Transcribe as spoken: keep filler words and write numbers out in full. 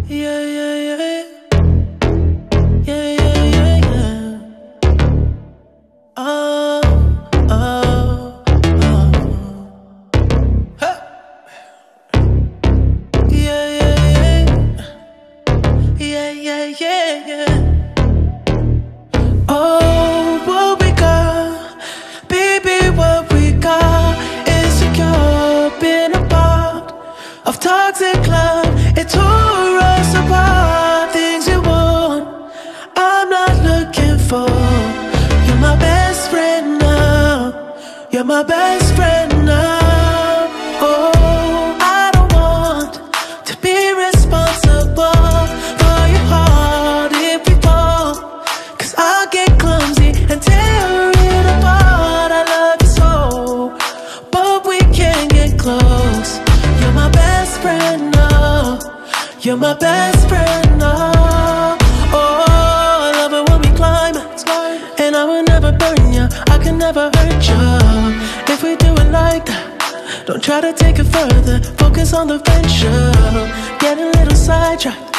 Yeah, yeah, yeah. Yeah, yeah, yeah, yeah. Oh, oh, oh. Huh. Yeah, yeah, yeah. Yeah, yeah, yeah, yeah. Oh, what we got, baby, what we got is secure. Been a part of toxic love, it tore us apart. Things you want, I'm not looking for. You're my best friend now. You're my best friend now. Oh, I don't want to be responsible for your heart if we fall, 'cause I'll get clumsy and tear it apart. I love you so, but we can't get close. You're my best friend now. You're my best friend now. Oh, I love it when we climb, and I will never burn you, I can never hurt you. If we do it like that, don't try to take it further, focus on the venture. Getting a little sidetracked,